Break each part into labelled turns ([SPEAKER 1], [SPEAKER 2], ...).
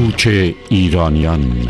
[SPEAKER 1] کوچ ایرانیان.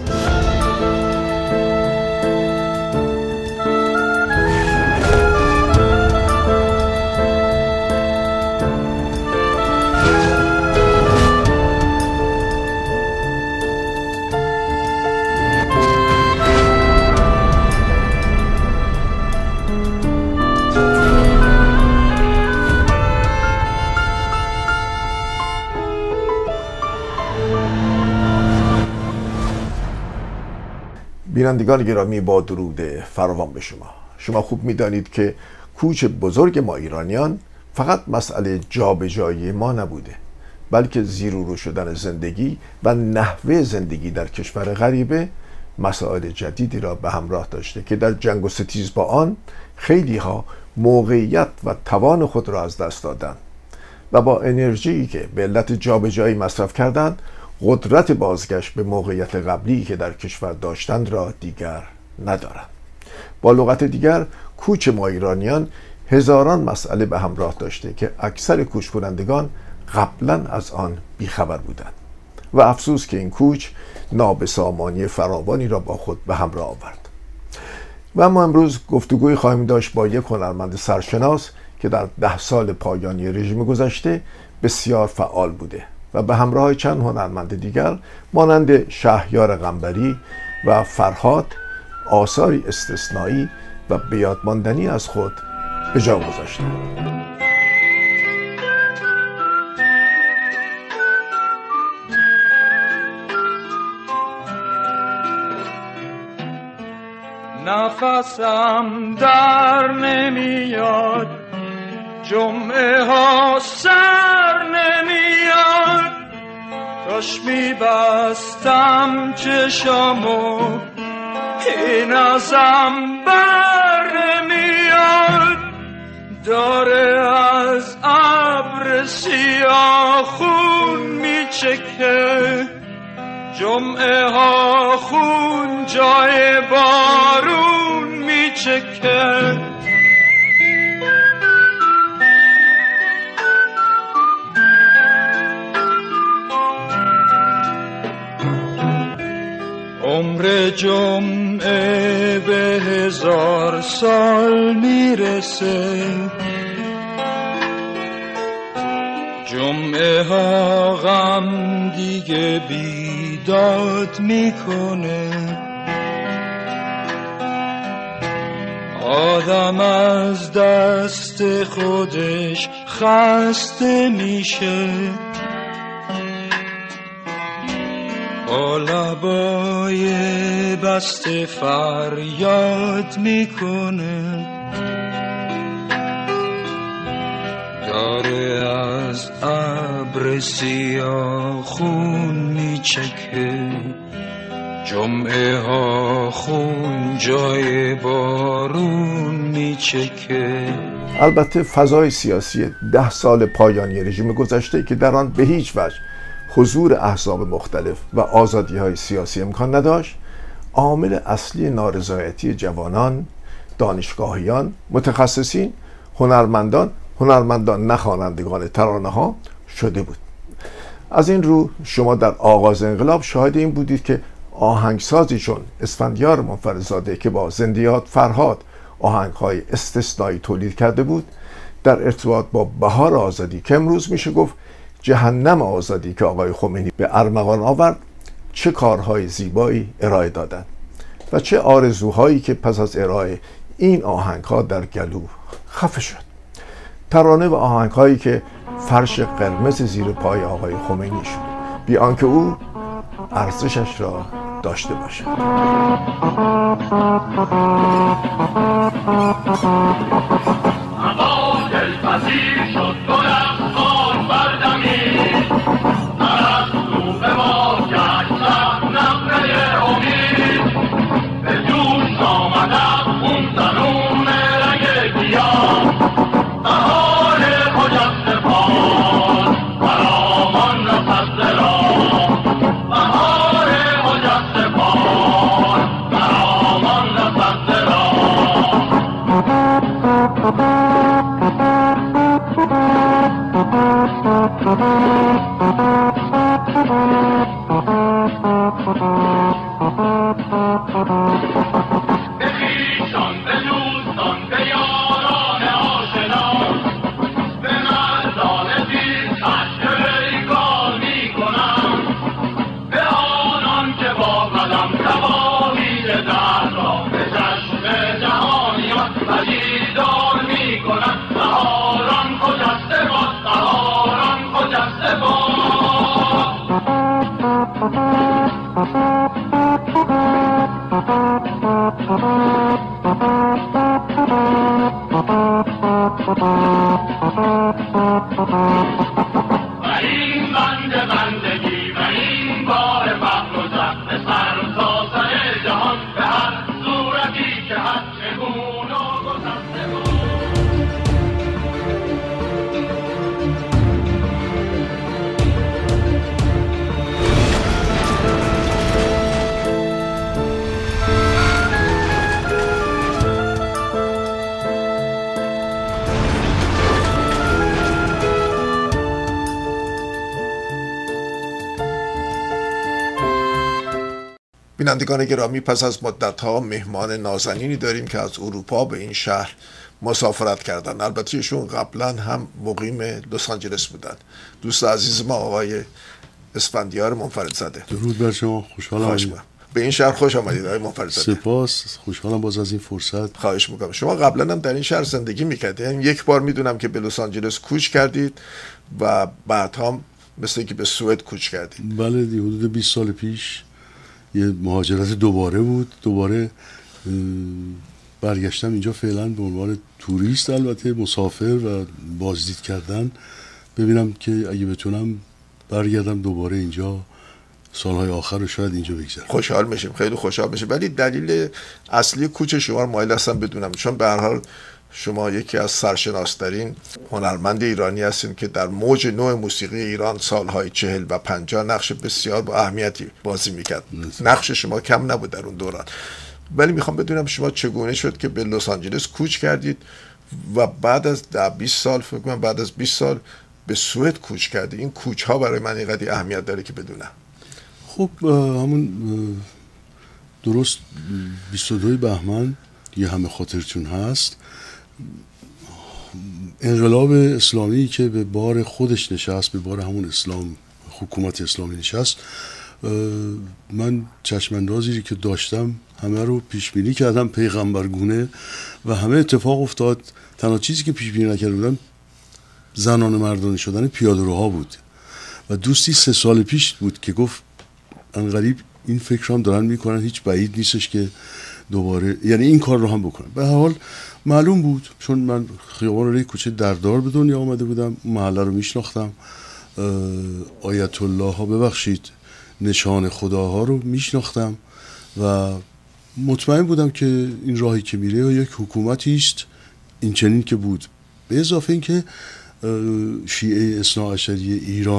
[SPEAKER 2] بینندگان گرامی، با درود فراوان به شما خوب میدانید که کوچ بزرگ ما ایرانیان فقط مسئله جابجایی ما نبوده، بلکه زیر و رو شدن زندگی و نحوه زندگی در کشور غریبه مسائل جدیدی را به همراه داشته که در جنگ و ستیز با آن خیلی ها موقعیت و توان خود را از دست دادند و با انرژی که به علت جابجایی مصرف کردند قدرت بازگشت به موقعیت قبلی که در کشور داشتند را دیگر ندارند. با لغت دیگر، کوچ ما ایرانیان هزاران مسئله به همراه داشته که اکثر کوچ کنندگان قبلا از آن بیخبر بودند و افسوس که این کوچ نابسامانی فراوانی را با خود به همراه آورد. و ما امروز گفتگوی خواهیم داشت با یک هنرمند سرشناس که در 10 سال پایانی رژیم گذشته بسیار فعال بوده و به همراه چند هنرمند دیگر مانند شهریار قنبری و فرهاد آثاری استثنایی و به یاد ماندنی از خود به جا گذاشته.
[SPEAKER 3] نفسم در نمیاد، جمعه ها سر نمیاد، کاش میبستم چشامو این ازم بر نمیاد، داره از ابر سیاه خون میچکه، جمعه ها خون جای بارون میچکه. عمر جمعه به 1000 سال میرسه، جمعه ها غم دیگه بیداد میکنه، آدم از دست خودش خسته میشه، با لبای بسته فریاد میکنه، داره از ابر سیاه خون میچکه، جمعه ها خون جای بارون میچکه.
[SPEAKER 2] البته فضای سیاسی 10 سال پایانی رژیم گذشته که در آن به هیچ وجه حضور احزاب مختلف و آزادی‌های سیاسی امکان نداشت، عامل اصلی نارضایتی جوانان، دانشگاهیان، متخصصین، هنرمندان نخوانندگان ترانه‌ها شده بود. از این رو شما در آغاز انقلاب شاهد این بودید که آهنگسازی چون اسفندیار منفردزاده که با زندیات فرهاد آهنگ‌های استثنایی تولید کرده بود، در ارتباط با بهار آزادی که امروز میشه گفت جهنم آزادی که آقای خمینی به ارمغان آورد، چه کارهای زیبایی ارائه دادند و چه آرزوهایی که پس از ارائه این آهنگ‌ها در گلو خفه شد. ترانه و آهنگ‌هایی که فرش قرمز زیر پای آقای خمینی شد، بی آنکه او ارزشش را داشته باشد.
[SPEAKER 4] هوا دلپذیر شد، گلم خان بردمید، نرفت به ما گشتم نفره امید، به جوش آمدم اون زنون رنگ گیاه، بهار خجسته پاس برامان رسد راه، بهار خجسته پاس برامان رسد راه. به خویشان، به دوستان، به یاران آشنا، به مردان دین خشم ریگان می‌کنم، به آنان که با قدم تواهی در را به چشم جهانیان پدیدار می‌کنند. بهاران خجسته باد، بهاران خجسته باد. و این بندگی و این بار فقر و زخم سر تا سر جهان به هر صورتی که هر چگونه و گذشته بود.
[SPEAKER 2] بینندگان گرامی، پس از مدت‌ها مهمان نازنینی داریم که از اروپا به این شهر مسافرت کردن. البته ایشون قبلا هم مقیم لس آنجلس بودن. دوست عزیز ما آقای اسفندیار منفردزاده.
[SPEAKER 5] درود بر شما، خوشحالم.
[SPEAKER 2] به این شهر خوش آمدید آقای منفردزاده.
[SPEAKER 5] سپاس، خوشحالم باز از این فرصت.
[SPEAKER 2] خواهش میکنم. شما قبلا هم در این شهر زندگی میکردید. یک بار میدونم که به لس آنجلس کوچ کردید و بعد هم مثل که به سوئد کوچ کردید.
[SPEAKER 5] بله، حدود 20 سال پیش یه مهاجرت دوباره بود. دوباره برگشتم اینجا فعلا به عنوان توریست، البته مسافر و بازدید کردن، ببینم که اگه بتونم برگردم دوباره اینجا سالهای آخر رو شاید اینجا بگذارم.
[SPEAKER 2] خوشحال میشیم، خیلی خوشحال میشیم. ولی دلیل اصلی کوچ شما رو مایل هستم بدونم، چون به هر حال شما یکی از سرشناس‌ترین هنرمند ایرانی هستین که در موج نو موسیقی ایران سالهای 40 و 50 نقش بسیار با اهمیتی بازی میکرد. نقش شما کم نبود در اون دوران. ولی میخوام بدونم شما چگونه شد که به لس آنجلس کوچ کردید و بعد از 20 سال، فکر کنم بعد از 20 سال به سوئد کوچ کردید. این کوچ ها برای من اینقدر اهمیت داره که بدونم.
[SPEAKER 5] خب همون درست 22 بهمن یه همه خاطرتون هست، انقلاب اسلامی که به بار خودش نشست، به بار همون اسلام، حکومت اسلامی نشست، من چشماندازی که داشتم همه رو پیش بینی کردم پیغمبرگونه و همه اتفاق افتاد. تنها چیزی که پیش بینی نکرده بودم زنان و مردانه شدن پیاده‌روها بود و دوستی 3 سال پیش بود که گفت انقریب این فکر هم دارن میکنن، هیچ بعید نیستش که دوباره یعنی این کار رو هم بکنن. به هر حال معلوم بود، چون من خیابان ری کوچه دردار به دنیا آمده بودم، محله رو میشناختم، آیت الله ها ببخشید نشان خداها رو میشناختم و مطمئن بودم که این راهی که میره یک حکومتی است این چنین که بود. به اضافه این که شیعه اثناعشری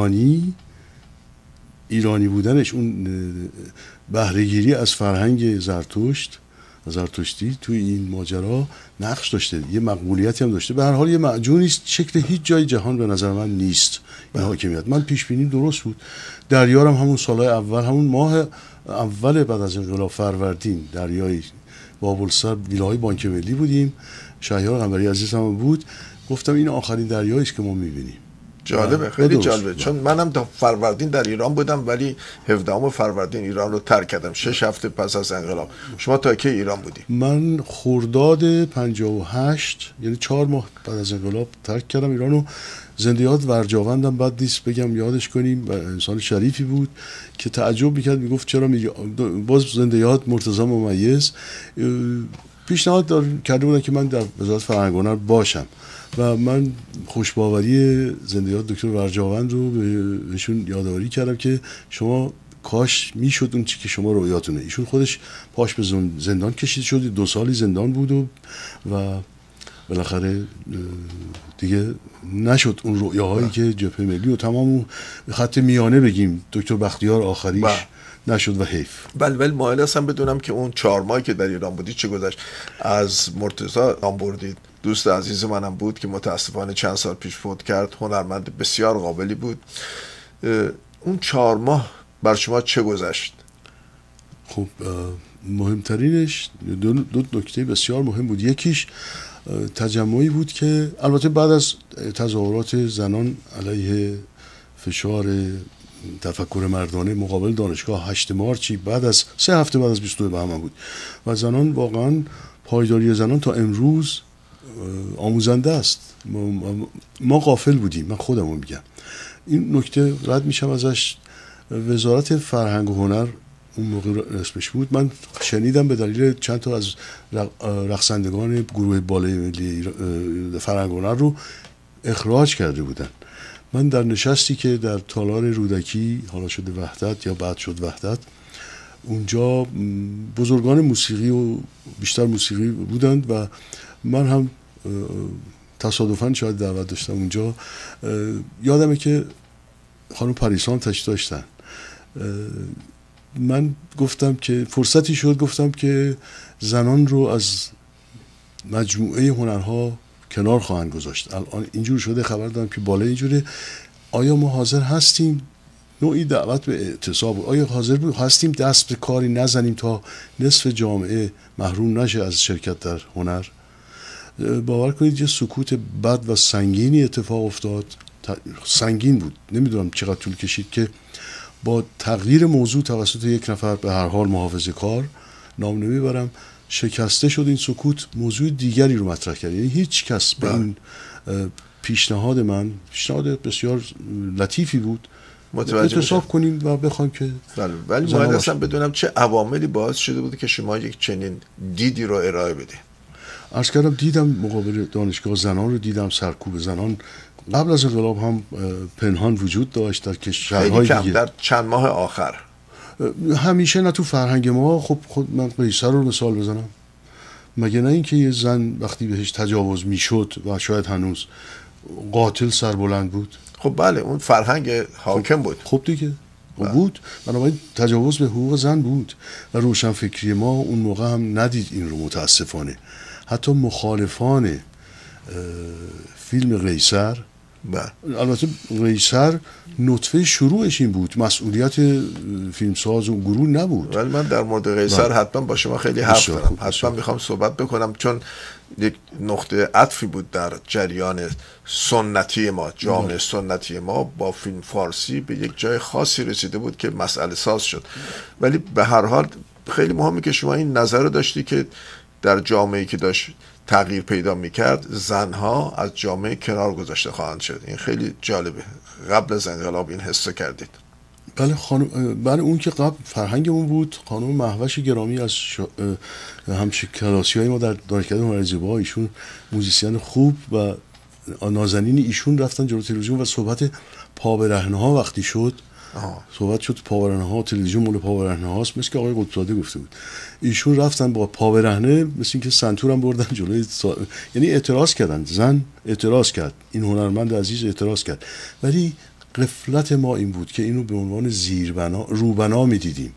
[SPEAKER 5] ایرانی بودنش، اون بهره‌گیری از فرهنگ زرتشتی توی این ماجرا نقش داشته، یه مقبولیتی هم داشته. به هر حال یه معجونی است، شکل هیچ جای جهان به نظر من نیست این حاکمیت. من پیش بینیم درست بود. دریارم همون سالهای اول، همون ماه اول بعد از انقلاب فروردین، دریای بابلسر ویلاهای بانک ملی بودیم، شهریار قنبری عزیز هم بود، گفتم این آخرین دریایی است که ما می‌بینیم.
[SPEAKER 2] جالبه، خیلی جالبه، چون منم تا فروردین در ایران بودم ولی 17 فروردین ایران رو ترک کردم، 6 هفته پس از انقلاب. شما تا کی ایران بودی؟
[SPEAKER 5] من خرداد 58 یعنی 4 ماه بعد از انقلاب ترک کردم ایرانو. زنده یاد ورجاوندم بد نیست بگم یادش کنیم، و انسان شریفی بود که تعجب میکرد، میگفت چرا باز زنده یاد مرتضی ممیز پیشنهاد کرده بودن که من در وزارت فرهنگ و هنر باشم و من خوشباوری زنده یاد دکتر ورجاوند رو بهشون یادآوری کردم که شما کاش میشد اون چی که شما رویاتونه. ایشون خودش پاش به زندان کشید شد، 2 سالی زندان بود و بالاخره دیگه نشد اون رویاهایی که جبهه ملی و تمام خط میانه بگیم دکتر بختیار آخریش نشد و حیف.
[SPEAKER 2] بله مایل هستم بدونم که اون 4 ماهی که در ایران بودید چه گذشت؟ از مرتضی نام بردید، دوست عزیز منم بود که متاسفانه چند سال پیش فوت کرد، هنرمند بسیار قابلی بود. اون 4 ماه بر شما چه گذشت؟
[SPEAKER 5] خب مهمترینش دو نکته بسیار مهم بود. یکیش تجمعی بود که البته بعد از تظاهرات زنان علیه فشار تفکر مردانه مقابل دانشگاه 8 مارچی بعد از 3 هفته بعد از 22 بهمن بود و زنان واقعا پایداری زنان تا امروز آموزنده است. ما غافل بودیم. من خودمو میگم این نکته رد میشم ازش. وزارت فرهنگ و هنر اون موقع اسمش بود، من شنیدم به دلیل چند تا از رقصندگان گروه بالای ملی فرهنگ و هنر رو اخراج کرده بودن. من در نشستی که در تالار رودکی حالا شده وحدت یا بعد شد وحدت، اونجا بزرگان موسیقی و بیشتر موسیقی بودند و من هم تصادفاً شاید دعوت داشتم اونجا. یادمه که خانم پریسان تشریف داشتن. من گفتم که فرصتی شد، گفتم که زنان رو از مجموعه هنرها کنار خواهند گذاشت. الان اینجور شده، خبر دارم که بالای اینجوره. آیا ما حاضر هستیم؟ نوعی دعوت به اعتصاب. آیا حاضر هستیم دست به کاری نزنیم تا نصف جامعه محروم نشه از شرکت در هنر؟ باور کنید یه سکوت بد و سنگینی اتفاق افتاد. سنگین بود، نمیدونم چقدر طول کشید که با تغییر موضوع توسط یک نفر، به هر حال محافظه کار، نام نمیبرم، شکسته شد این سکوت، موضوع دیگری رو مطرح کرد. یعنی هیچ کس به این پیشنهاد من، پیشنهاد بسیار لطیفی بود، اعتصاب کنیم و بخوایم که
[SPEAKER 2] ولی باید اصلا بدونم چه عواملی باعث شده بود که شما یک چنین دیدی رو ارائه بده.
[SPEAKER 5] عرض کردم دیدم مقابل دانشگاه زنان رو دیدم، سرکوب زنان قبل از انقلاب هم پنهان وجود داشت در کشورهای دیگه.
[SPEAKER 2] در چند ماه آخر
[SPEAKER 5] همیشه نه تو فرهنگ ما. خب خود من قیصر رو مثال بزنم، مگه نه اینکه یه زن وقتی بهش تجاوز میشد و شاید هنوز قاتل سربلند بود؟
[SPEAKER 2] خب بله، اون فرهنگ حاکم بود.
[SPEAKER 5] خب دیگه بود، بنابراین تجاوز به حقوق زن بود و روشنفکری ما اون موقع هم ندید این رو. متاسفانه حتی مخالفان فیلم قیصر، البته قیصر نطفه شروعش این بود، مسئولیت فیلمساز و گروه نبود.
[SPEAKER 2] ولی من در مورد قیصر حتما با شما خیلی حرف دارم، حتما میخوام صحبت بکنم، چون یک نقطه عطفی بود در جریان سنتی ما، جامعه سنتی ما با فیلم فارسی به یک جای خاصی رسیده بود که مسئله ساز شد. ولی به هر حال خیلی مهمه که شما این نظر رو داشتی که در جامعه‌ای که داشت تغییر پیدا میکرد، زنها از جامعه کنار گذاشته خواهند شد. این خیلی جالبه. قبل از انقلاب این حس کردید؟
[SPEAKER 5] بله خانم، بله اون که قبل فرهنگمون بود. خانم مهوش گرامی از همکلاسی‌های ما در دانشکده هنر زیبا، ایشون موزیسین خوب و نازنین، ایشون رفتن جلوی تلویزیون و صحبت پابرهنه‌ها وقتی شد، صحبت شد پاورهنه‌ها، تلویزیون مال پاورهنه‌هاست، مثل که آقای قطب‌زاده گفته بود. ایشون رفتن با پاورهنه، مثل اینکه سنتور هم بردن جلوی یعنی اعتراض کردن. زن اعتراض کرد، این هنرمند عزیز اعتراض کرد. ولی غفلت ما این بود که اینو به عنوان زیربنا، روبنا می‌دیدیم.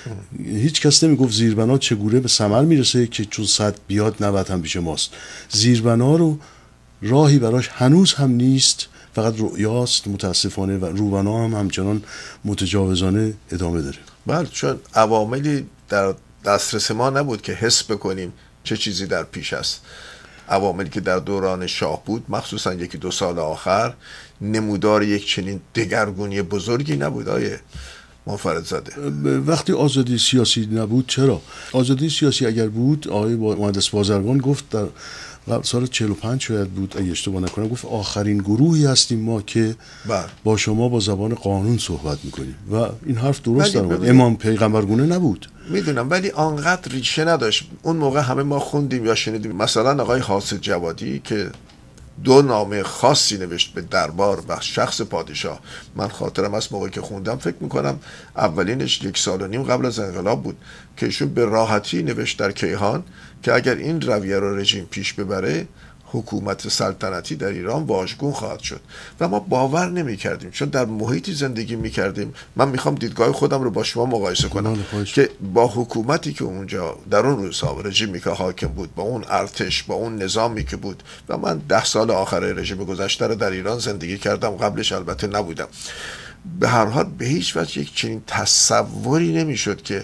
[SPEAKER 5] هیچ کس نمیگفت زیربنا چگونه به ثمر میرسه که چون 100 بیاد 90 هم پیش ماست. زیربنا رو راهی براش هنوز هم نیست، فقط رؤیاست متاسفانه، و روبنا هم همچنان متجاوزانه ادامه داره.
[SPEAKER 2] بله، چون عواملی در دسترس ما نبود که حس بکنیم چه چیزی در پیش است. عواملی که در دوران شاه بود، مخصوصا 1-2 سال آخر، نمودار یک چنین دگرگونی بزرگی نبود. آیه منفردزاده،
[SPEAKER 5] وقتی آزادی سیاسی نبود، چرا؟ آزادی سیاسی اگر بود، آقای مهندس بازرگان گفت در سال 45 شاید بود اگه اشتباه نکنم، گفت آخرین گروهی هستیم ما که با شما با زبان قانون صحبت میکنیم، و این حرف درست درآمد. امام پیغمبرگونه نبود،
[SPEAKER 2] میدونم، ولی آنقدر ریشه نداشت. اون موقع همه ما خوندیم یا شنیدیم، مثلا آقای حاسد جوادی که 2 نامه خاصی نوشت به دربار و شخص پادشاه. من خاطرم از موقعی که خوندم، فکر میکنم اولینش 1.5 سال قبل از انقلاب بود، که ایشون به راحتی نوشت در کیهان که اگر این رویه رو رژیم پیش ببره، حکومت سلطنتی در ایران واژگون خواهد شد. و ما باور نمی کردیم، چون در محیطی زندگی می کردیم. من میخوام دیدگاه خودم رو با شما مقایسه کنم که با حکومتی که اونجا در اون روزها رژیمی که حاکم بود، با اون ارتش، با اون نظامی که بود، و من 10 سال آخر رژیم گذشته رو در ایران زندگی کردم، قبلش البته نبودم. به هر حال به هیچ وجه یک چنین تصوری نمیشد که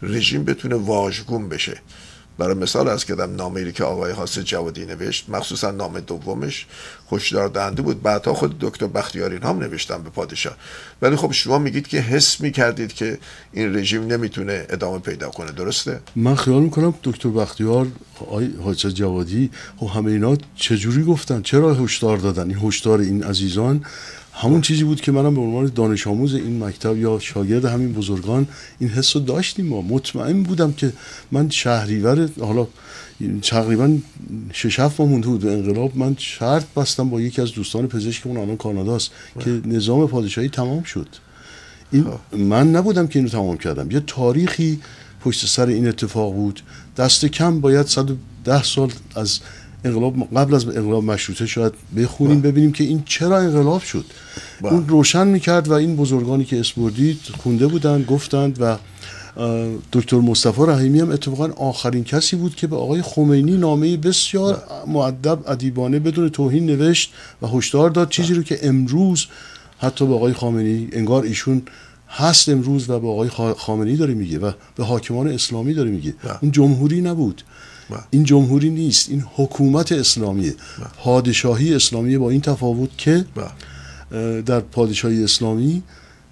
[SPEAKER 2] رژیم بتونه واژگون بشه. برای مثال از کردم نامه‌ای که آقای حاسد جوادی نوشت، مخصوصا نامه دومش هشدار دهنده بود. بعدها خود دکتر بختیاری هم نوشتن به پادشاه. ولی خب شما میگید که حس میکردید که این رژیم نمیتونه ادامه پیدا کنه، درسته؟
[SPEAKER 5] من خیال میکنم دکتر بختیار، آقای حاسد جوادی، خب همه اینا چجوری گفتن؟ چرا هشدار دادن؟ این هشدار این عزیزان همون چیزی بود که منم به عنوان دانش آموز این مکتب یا شاگرد همین بزرگان این حس رو داشتیم. ما مطمئن بودم که من شهریور، حالا تقریبا 6-7 ماه مونده بود به انقلاب، من شرط بستم با یکی از دوستان پزشکمون الان کاناداست که نظام پادشاهی تمام شد. این من نبودم که اینو تمام کردم. یه تاریخی پشت سر این اتفاق بود. دست کم باید 110 سال از انقلاب، قبل از انقلاب مشروطه شاید بخونیم ببینیم که این چرا انقلاب شد. اون روشن میکرد و این بزرگانی که اسم بردید خونده بودن، گفتند. و دکتر مصطفی رحیمی هم اتفاقا آخرین کسی بود که به آقای خمینی نامه بسیار مؤدب ادیبانه بدون توهین نوشت و هشدار داد، چیزی رو که امروز حتی به آقای خامنه‌ای انگار ایشون هست امروز و به آقای خامنه‌ای داره میگه و به حاکمان اسلامی داره میگه. اون جمهوری نبود، این جمهوری نیست، این حکومت اسلامیه، پادشاهی اسلامیه، با این تفاوت که در پادشاهی اسلامی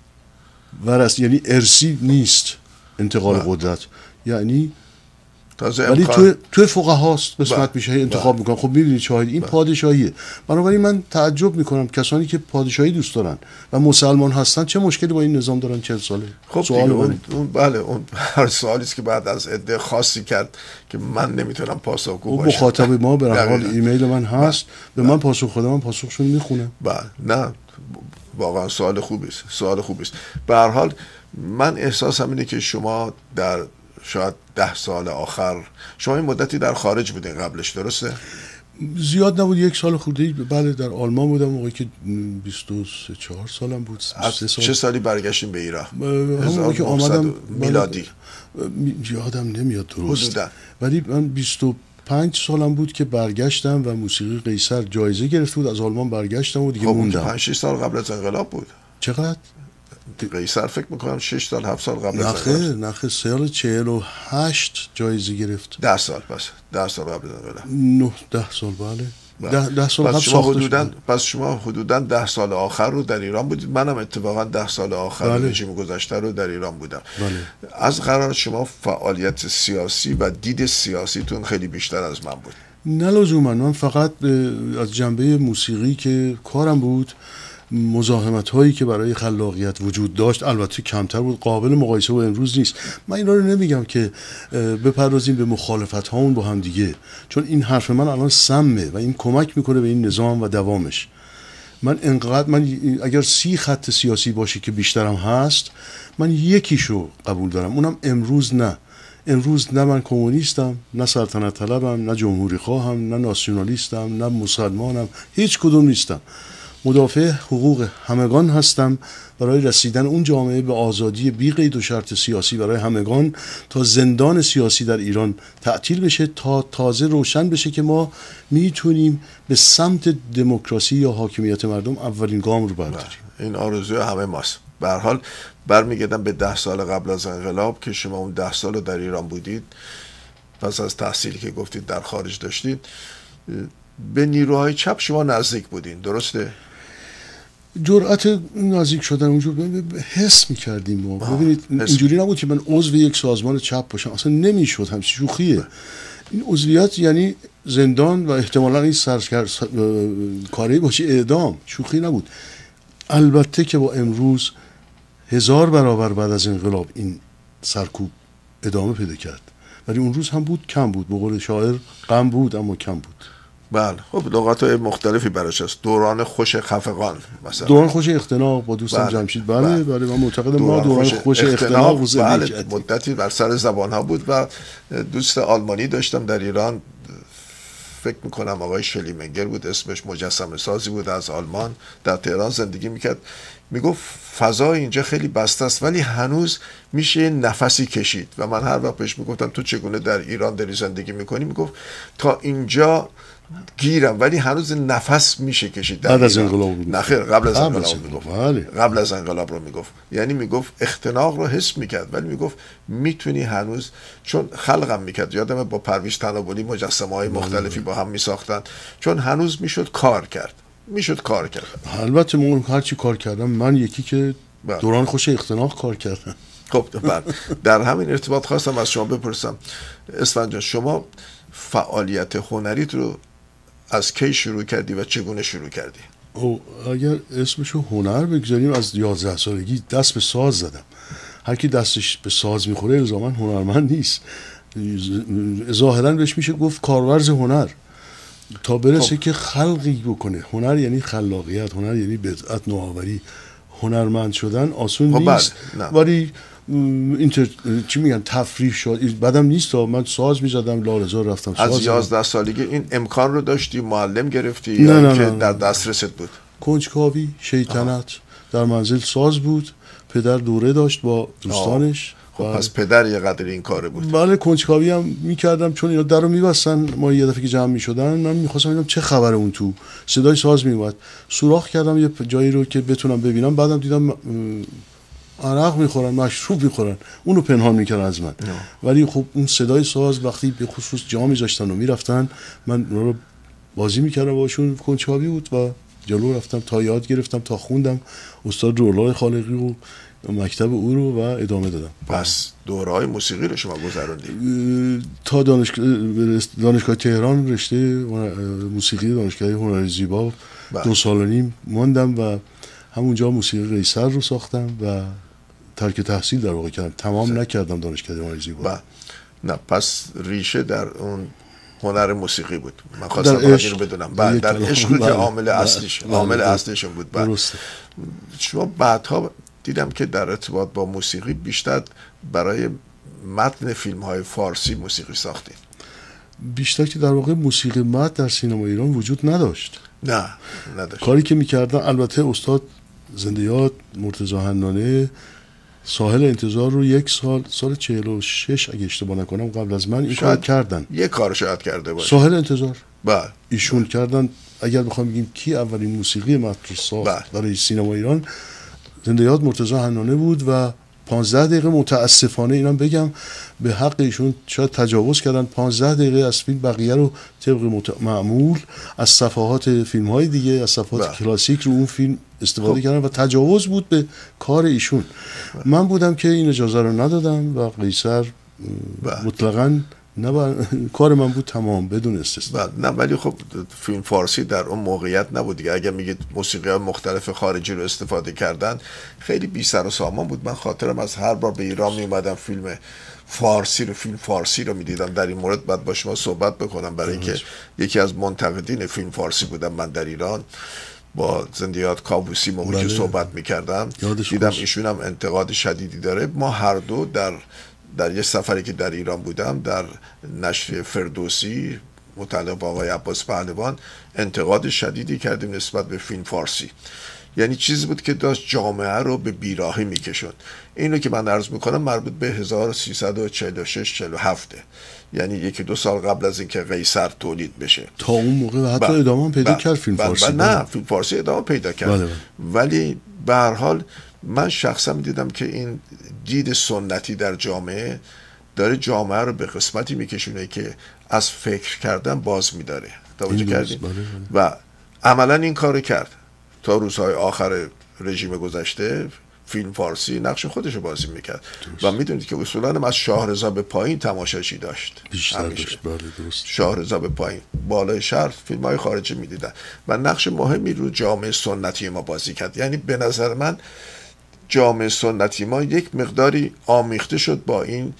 [SPEAKER 5] یعنی ارثی نیست انتقال قدرت، یعنی ولی توی فقهاست قسمت میشه، انتخاب میکنن. خب میبینید شاهد این پادشاهیه. بنابراین من تعجب میکنم کسانی که پادشاهی دوست دارن و مسلمان هستن چه مشکلی با این نظام دارن 40 ساله.
[SPEAKER 2] خب سوال اون بله، اون هر سوالی است که بعد از عده خاصی کرد که من نمیتونم پاسخگو باشم.
[SPEAKER 5] مخاطب ما به هر حال ایمیل من هست، به من پاسخ خودم، من پاسخشون میخونم.
[SPEAKER 2] بله، نه واقعا سوال خوبی است. به هر حال من احساسم اینه که شما در شاید 10 سال آخر، شما این مدتی در خارج بودین قبلش، درسته؟
[SPEAKER 5] زیاد نبود، 1 سال خورده. بله در آلمان بودم موقعی که 23-4 سالم بود.
[SPEAKER 2] چه سالی برگشتیم به ایران؟
[SPEAKER 5] همون موقعی که آمدم
[SPEAKER 2] میلادی
[SPEAKER 5] یادم نمیاد درست
[SPEAKER 2] حدودا.
[SPEAKER 5] ولی من 25 سالم بود که برگشتم و موسیقی قیصر جایزه گرفت بود، از آلمان برگشتم و دیگه موندم.
[SPEAKER 2] 5-6 سال قبل از انقلاب بود.
[SPEAKER 5] چقدر؟
[SPEAKER 2] قیصر فکر میکنم 6 سال 7 سال قبل از انقلاب.
[SPEAKER 5] نخه سال 48 جایزه گرفت.
[SPEAKER 2] 10 سال پس 10 سال قبل از انقلاب.
[SPEAKER 5] 10 سال بله. 10 سال
[SPEAKER 2] قبل
[SPEAKER 5] ساخته.
[SPEAKER 2] پس شما حدوداً 10 سال آخر رو در ایران بودید. منم اتفاقا 10 سال آخر رژیم گذشته رو در ایران بودم.
[SPEAKER 5] بله.
[SPEAKER 2] از قرار شما فعالیت سیاسی و دید سیاسیتون خیلی بیشتر از من بود.
[SPEAKER 5] نه لزوما، من فقط از جنبه موسیقی که کارم بود، مزاحمت هایی که برای خلاقیت وجود داشت البته کمتر بود، قابل مقایسه با امروز نیست. من اینا رو نمیگم که بپردازیم به مخالفت هامون با هم دیگه، چون این حرف من الان سمه و این کمک میکنه به این نظام و دوامش. من اگر 30 خط سیاسی باشه که بیشترم هست، من یکیشو قبول دارم، اونم امروز نه. امروز نه من کمونیستم، نه سلطنت طلبم، نه جمهوری خواهم، نه ناسیونالیستم، نه مسلمانم، هیچ کدوم نیستم. مدافع حقوق همگان هستم برای رسیدن اون جامعه به آزادی بی قید و شرط سیاسی برای همگان، تا زندان سیاسی در ایران تعطیل بشه، تا تازه روشن بشه که ما میتونیم به سمت دموکراسی یا حاکمیت مردم اولین گام رو برداریم.
[SPEAKER 2] این آرزوی همه ماست. به هر حال برمیگردم به 10 سال قبل از انقلاب که شما اون 10 سال در ایران بودید، پس از تحصیلی که گفتید در خارج داشتید، به نیروهای چپ شما نزدیک بودین، درسته؟
[SPEAKER 5] جرأت نزدیک شدن اونجور حس می‌کردیم ما. ببینید اینجوری نبود که من عضو یک سازمان چپ باشم، اصلا نمی‌شد، هم شوخیه. این عضویت یعنی زندان و احتمالاً این کاری باشه اعدام، شوخی نبود. البته که با امروز 1000 برابر بعد از انقلاب این سرکوب ادامه پیدا کرد، ولی اون روز هم بود کم بود، به قول شاعر غم بود اما کم بود.
[SPEAKER 2] بله. خب لغات‌های مختلفی براش هست. دوران خوش خفقان مثلا،
[SPEAKER 5] دوران خوش اختناق با دوستم جمشید. بله من معتقدم ما دوران خوش اختناق رو زندگی کردیم.
[SPEAKER 2] مدتی بر سر زبان‌ها بود و دوست آلمانی داشتم در ایران، فکر میکنم آقای شلیمنگر بود اسمش، مجسمه سازی بود از آلمان، در تهران زندگی میکرد. میگفت فضا اینجا خیلی بسته است ولی هنوز میشه نفسی کشید. و من هر وقت بهش میگفتم تو چگونه در ایران داری زندگی میکنی، میگفت تا اینجا گیرم، ولی هنوز نفس میشه کشید.
[SPEAKER 5] بعد از انقلاب بود.
[SPEAKER 2] نه خیر، قبل از انقلاب میگفت.
[SPEAKER 5] بله.
[SPEAKER 2] قبل از انقلاب رو میگفت، یعنی میگفت اختناق رو حس میکرد، ولی میگفت میتونی هنوز، چون خلقم میکرد. یادمه با پرویز تناولی مجسمه های مختلفی با هم میساختن، چون هنوز میشد کار کرد.
[SPEAKER 5] البته من هرچی کار کردم، من یکی که دوران خوش اختناق کار کردم.
[SPEAKER 2] خب در همین ارتباط خواستم از شما بپرسم اسفند جان، شما فعالیت هنریت رو از کی شروع کردی و چگونه شروع کردی؟
[SPEAKER 5] اگر اسمشو هنر بگذاریم، از 11 سالگی دست به ساز زدم. هر کی دستش به ساز میخوره الزاما هنرمند نیست، ظاهرا بهش میشه گفت کارورز هنر، تا برسه که خلقی بکنه. هنر یعنی خلاقیت، هنر یعنی بدعت، نوآوری. هنرمند شدن آسون نیست، ولی چی میگن تفریح شد بعدم نیست. من ساز میزدم، لارزار رفتم ساز.
[SPEAKER 2] از 11 سالگی این امکان رو داشتی؟ معلم گرفتی یا که در دسترست بود؟
[SPEAKER 5] کنجکاوی، شیطنت. در منزل ساز بود، پدر دوره داشت با دوستانش.
[SPEAKER 2] خب پس پدر یه قدر این کاره بود.
[SPEAKER 5] بله، کنجکاوی هم میکردم، چون اینا در رو میبستن. ما یه دفعه که جمع میشدن، من میخواستم ببینم چه خبره اون تو. صدای ساز میومد، سوراخ کردم یه جایی رو که بتونم ببینم. بعدم دیدم عرق میخورن، مشروب میخورن، اونو پنهان میکردن از من. ولی خب اون صدای ساز وقتی به خصوص جا میذاشتن و میرفتن، من اونا رو بازی میکردم باشون. کنجکاوی بود و جلو رفتم تا یاد گرفتم، تا خوندم استاد رولای خالقی و مکتب او رو و ادامه دادم.
[SPEAKER 2] پس دوره‌های موسیقی رو شما گذروندی؟
[SPEAKER 5] تا دانشگاه تهران، رشته موسیقی دانشگاه هنر زیبا 2 سال و نیم ماندم و همونجا موسیقی قیصر رو ساختم و ترک تحصیل در واقع کردم. تمام نکردم دانشگاه هنر زیبا.
[SPEAKER 2] نه، پس ریشه در اون هنر موسیقی بود. من خواستم این رو بدونم. در عشقی که عامل اصلیش بود.
[SPEAKER 5] درسته.
[SPEAKER 2] شما بعدها دیدم که در ارتباط با موسیقی بیشتر برای متن فیلم های فارسی موسیقی ساختین.
[SPEAKER 5] بیشتر که در واقع موسیقی متن در سینما ایران وجود نداشت.
[SPEAKER 2] نه نداشت.
[SPEAKER 5] کاری که میکردن، البته استاد زنده یاد مرتضی حنانه ساحل انتظار رو 1 سال 46 اگه اشتباه نکنم قبل از من این کار کردن.
[SPEAKER 2] یه کار شاید کرده باشه.
[SPEAKER 5] ساحل انتظار
[SPEAKER 2] ایشون
[SPEAKER 5] کردن. اگر بخوام بگیم کی اولین موسیقی متن رو ساخت برای سینما ایران، زنده یاد مرتضی حنانه بود و 15 دقیقه متاسفانه اینم بگم به حق ایشون شاید تجاوز کردن. 15 دقیقه از فیلم، بقیه رو طبق معمول از صفحات فیلم های دیگه، از صفحات کلاسیک رو اون فیلم استفاده کردن و تجاوز بود به کار ایشون. من بودم که این اجازه رو ندادم و قیصر مطلقاً کار من بود تمام بدون استثنا.
[SPEAKER 2] نه ولی خب فیلم فارسی در اون موقعیت نبود دیگه. اگه میگید موسیقی مختلف خارجی رو استفاده کردن، خیلی بی سر و سامان بود. من خاطرم از هر بار به ایران می اومدم فیلم فارسی رو میدیدم. در این مورد بعد با شما صحبت بکنم، برای اینکه یکی از منتقدین فیلم فارسی بودم من در ایران، با زنده یاد کابوسی موقعی صحبت میکردم، دیدم ایشون هم انتقاد شدیدی داره. ما هر دو در یه سفری که در ایران بودم، در نشر فردوسی متعلق با آقای عباس پهلوان، انتقاد شدیدی کردیم نسبت به فیلم فارسی. یعنی چیزی بود که داشت جامعه رو به بیراهی میکشون. اینو که من عرض میکنم مربوط به 1346-47، یعنی 1-2 سال قبل از اینکه قیصر تولید بشه.
[SPEAKER 5] تا اون موقع حتی ادامه پیدا کرد فیلم فارسی.
[SPEAKER 2] نه، فیلم فارسی ادامه پیدا کرد. ولی به هر حال من شخصا دیدم که این دید سنتی در جامعه داره جامعه رو به قسمتی میکشونه که از فکر کردن باز میداره. توجه کردیم؟ و عملا این کار کرد. تا روزهای آخر رژیم گذشته فیلم فارسی نقش خودش رو بازی میکرد و میدونید که اصولا از شاهرضا به پایین تماشاشی داشت.
[SPEAKER 5] بیشتر داشت.
[SPEAKER 2] شاهرضا به پایین، بالای شهر فیلم های خارجی میدیدن و نقش مهمی رو جامعه سنتی ما بازی کرد. یعنی به نظر من جامعه سنتی ما یک مقداری آمیخته شد با این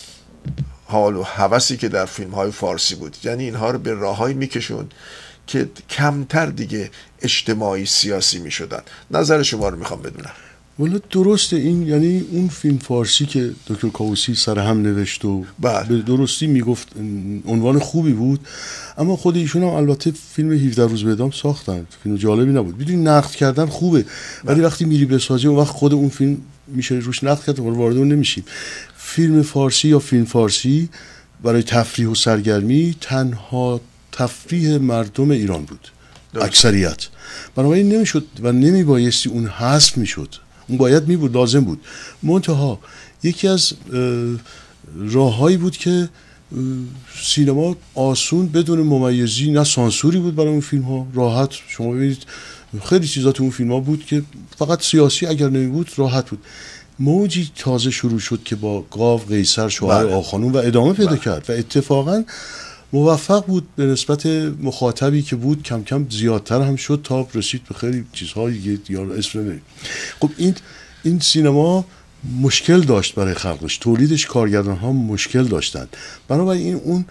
[SPEAKER 2] حال و هوسی که در فیلم های فارسی بود. یعنی اینها رو به راههایی میکشون که کمتر دیگه اجتماعی سیاسی میشدن. نظر شما رو میخوام بدونم.
[SPEAKER 5] والا درسته این، یعنی اون فیلم فارسی که دکتر کاووسی سر هم نوشت و به درستی میگفت عنوان خوبی بود، اما خود ایشون هم البته فیلم 17 روز به اعدام ساختن. فیلم جالبی نبود. میدونی نقد کردن خوبه، ولی وقتی میری بسازی اون وقت خود اون فیلم میشه روش نقد کرد، وارد اون نمیشیم. فیلم فارسی یا فیلم فارسی برای تفریح و سرگرمی تنها تفریح مردم ایران بود اکثریت. بنابراین نمیشد و نمیبایستی اون حذف میشد، اون باید میبود، لازم بود. منتها یکی از راههایی بود که سینما آسون بدون ممیزی، نه سانسوری بود برای اون فیلم ها، راحت شما ببینید خیلی چیزا تو اون فیلم ها بود که فقط سیاسی اگر نمی بود راحت بود. موجی تازه شروع شد که با گاو، قیصر، شوهر آخانون و ادامه پیدا کرد و اتفاقا موفق بود به نسبت مخاطبی که بود، کم کم زیادتر هم شد تا رسید به خیلی چیزهایی یا اسم نمید. خب این سینما مشکل داشت برای خلقش، تولیدش کارگردان ها مشکل داشتند. بنابراین اون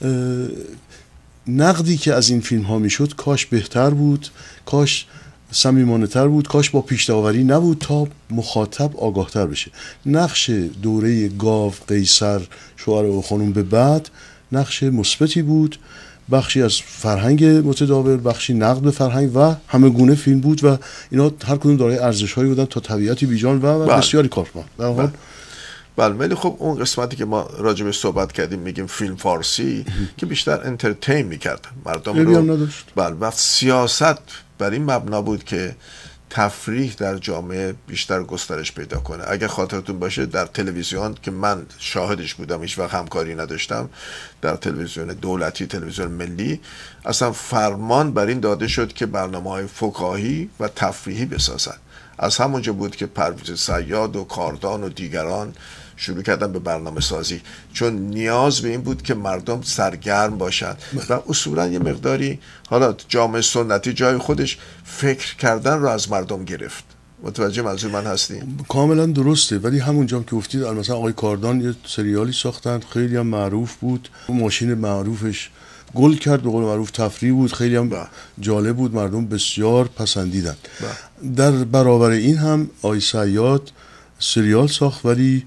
[SPEAKER 5] نقدی که از این فیلم ها میشد کاش بهتر بود، کاش صمیمانه تر بود، کاش با پیش داوری نبود تا مخاطب آگاه تر بشه. نقش دوره گاو، قیصر، شوهر و خانم به بعد نقش مثبتی بود، بخشی از فرهنگ متداول، بخشی نقد به فرهنگ و همه گونه فیلم بود و اینا هر کدوم دارای ارزش‌هایی بودن تا طبیعتی بیجان و بسیاری کارمند. در حال
[SPEAKER 2] ولی خب اون قسمتی که ما راجع به صحبت کردیم میگیم فیلم فارسی که بیشتر انترتین میکرد مردم رو. و سیاست بر این مبنا بود که تفریح در جامعه بیشتر گسترش پیدا کنه. اگر خاطرتون باشه در تلویزیون که من شاهدش بودم، هیچ وقت همکاری نداشتم، در تلویزیون دولتی، تلویزیون ملی، اصلا فرمان بر این داده شد که برنامه‌های فکاهی و تفریحی بسازن. از همونجا بود که پرویز صیاد و کاردان و دیگران شروع کردن به برنامه سازی، چون نیاز به این بود که مردم سرگرم باشند و اصولا یه مقداری حالا جامعه سنتی جای خودش فکر کردن رو از مردم گرفت. متوجه منظور من هستین؟
[SPEAKER 5] کاملا درسته. ولی همونجا که گفتید مثلا آقای کاردان یه سریالی ساختن خیلی هم معروف بود، ماشین معروفش گل کرد، به قول معروف تفریح بود، خیلی هم جالب بود، مردم بسیار پسندیدن. در برابر این هم آقای صیاد سریال ساخت ولی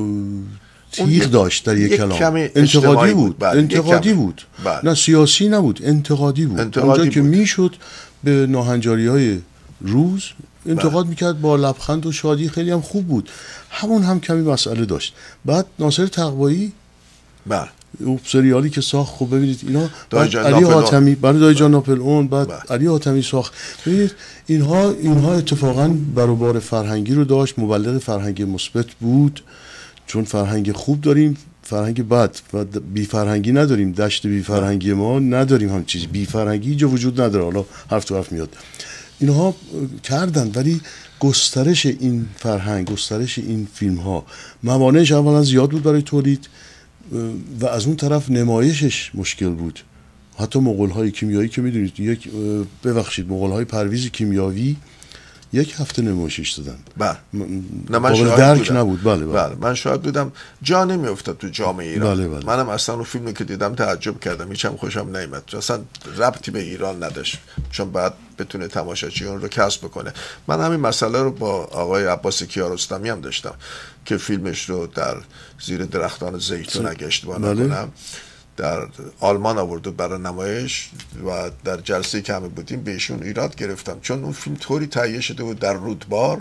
[SPEAKER 5] تیغ داشت در یک کلام، انتقادی بود. انتقادی بود، نه سیاسی نبود، انتقادی بود. اونجا که میشد به ناهنجاری‌های روز انتقاد میکرد با لبخند و شادی، خیلی هم خوب بود. همون هم کمی مسئله داشت. بعد ناصر تقوایی اون سریالی که ساخت، خب ببینید اینا علی حاتمی برای دایی جان ناپل اون، بعد علی حاتمی ساخت. ببینید اینها اتفاقا برابر فرهنگی رو داشت، مبلغ فرهنگی مثبت بود، چون فرهنگ خوب داریم، فرهنگ بد و بی فرهنگی نداریم. دشت بی فرهنگی ما نداریم، هم چیز بی فرهنگی جا وجود نداره. حالا حرف تو حرف میاد. اینها کردن ولی گسترش این فرهنگ، گسترش این فیلم ها موانعش اولا زیاد بود برای تولید و از اون طرف نمایشش مشکل بود. حتی مغول‌های کیمیایی که میدونید مغول‌های پرویز کیمیاوی یک هفته نمایشش دادن.
[SPEAKER 2] نه من شاهد
[SPEAKER 5] درک نبود. بله
[SPEAKER 2] من شاهد بودم، جا نمی افتاد تو جامعه ایران. منم اصلا اون فیلمی که دیدم تعجب کردم، هیچم خوشم نیامد، اصلا ربطی به ایران نداشت، چون بعد بتونه تماشاچی اون رو کسب بکنه. من همین مسئله رو با آقای عباس کیارستمی هم داشتم که فیلمش رو در زیر درختان زیتون اگه اشتباه نکنم در آلمان آورد برای نمایش و در جلسه که همه بودیم بهشون ایراد گرفتم، چون اون فیلم طوری تهیه شده بود در رودبار،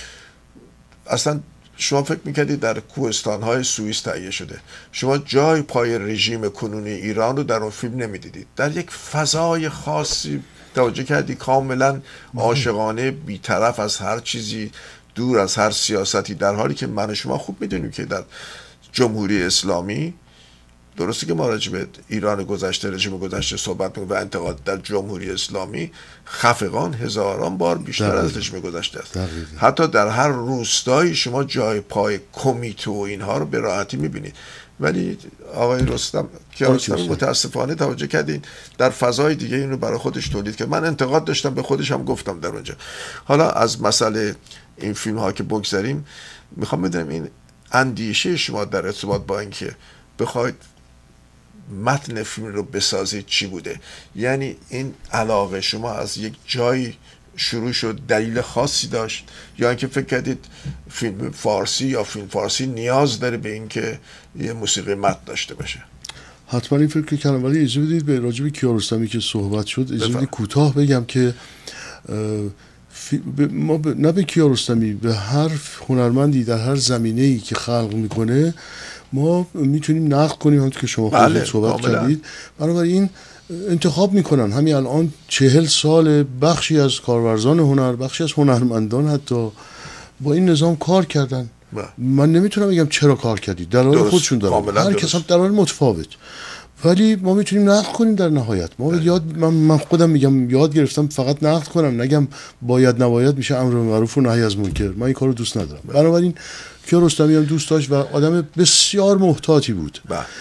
[SPEAKER 2] اصلا شما فکر میکردید در کوهستان‌های سوئیس تهیه شده. شما جای پای رژیم کنونی ایران رو در اون فیلم نمیدیدید. در یک فضای خاصی توجه کردی، کاملا عاشقانه، بی‌طرف از هر چیزی، دور از هر سیاستی، در حالی که من و شما خوب میدونیم که در جمهوری اسلامی، درسته که ما راجع به ایران گذشته، رژیم گذشته صحبت می‌کنیم و انتقاد، در جمهوری اسلامی خفقان هزاران بار بیشتر از رژیم گذشته است. حتی در هر روستایی شما جای پای کمیته و اینها رو به راحتی می‌بینید. ولی آقای رستم کیارستمی متاسفانه توجه کردین در فضای دیگه این رو برای خودش تولید کرد. من انتقاد داشتم، به خودش هم گفتم در اونجا. حالا از مسئله این فیلم ها که بگذاریم، میخوام بدونم این اندیشه شما در ارتباط با اینکه بخواید متن فیلم رو بسازید چی بوده؟ یعنی این علاقه شما از یک جایی شروع شد، دلیل خاصی داشت، یا اینکه فکر کردید فیلم فارسی یا فیلم فارسی نیاز داره به اینکه یه موسیقی متن داشته باشه؟
[SPEAKER 5] حتما این فکر کردم، ولی اجازه بدید به راجع به کیارستمی که صحبت شد اجازه بدید کوتاه بگم که ما نه به کیارستمی، به هر هنرمندی در هر زمینه‌ای که خلق میکنه ما میتونیم نقد کنیم، همونطور که شما خودتون صحبت کردید. بنابراین انتخاب میکنن. همین الان 40 سال بخشی از کارورزان هنر، بخشی از هنرمندان حتی با این نظام کار کردن. من نمیتونم بگم چرا کار کردید، دلایل خودشون دارن، هر کس هم دلایل متفاوت، ولی ما میتونیم نقد کنیم در نهایت. ما من خودم میگم یاد گرفتم فقط نقد کنم، نگم باید نباید، میشه امر معروف و نهی از منکر. من این کارو دوست ندارم. بنابراین کیارستمی هم دوست داشت و آدم بسیار محتاطی بود.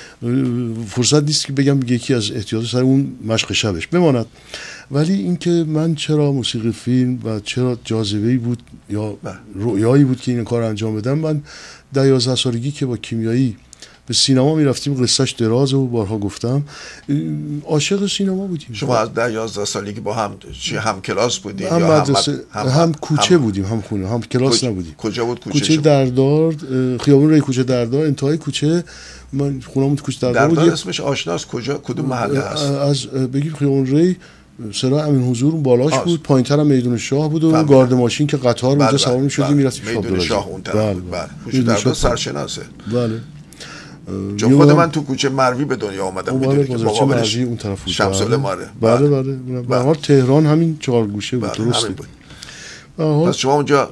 [SPEAKER 5] فرصت نیست که بگم یکی از احتیاطات سر اون مشق شبش بماند، ولی اینکه من چرا موسیقی فیلم و چرا جاذبه‌ای بود یا رویایی بود که این کار انجام بدم. من در 11 سالگی که با کیمیایی به سینما میرفتیم، قصهش درازه و بارها گفتم، عاشق سینما بودیم.
[SPEAKER 2] شما از 11 سالگی با هم کلاس بودیم
[SPEAKER 5] هم
[SPEAKER 2] یا
[SPEAKER 5] مدرسه هم کوچه بودیم، هم خونه، هم کلاس نبودیم.
[SPEAKER 2] کجا بود
[SPEAKER 5] کوچه دردار، خیابون ری کوچه دردار، انتهای کوچه. من خونمون تو کوچه دردار بود.
[SPEAKER 2] اسمش آشناست. کدوم محله هست؟
[SPEAKER 5] از بگیم خیابون ری سرای امین حضور بالاش بود، پایین‌تر هم میدون شاه بود و گارد ماشین که قطار اونجا سوار می‌شدیم می‌رفتیم
[SPEAKER 2] میدون شاه اون طرف. کوچه دردار سرشناسه.
[SPEAKER 5] بله.
[SPEAKER 2] چون خود من تو کوچه مروی به دنیا اومدم، میدونی که
[SPEAKER 5] مقابلش اون طرف بود.
[SPEAKER 2] شمس العماره.
[SPEAKER 5] بله. به هر تهران همین چهار گوشه بود. درست بود.
[SPEAKER 2] پس شما اونجا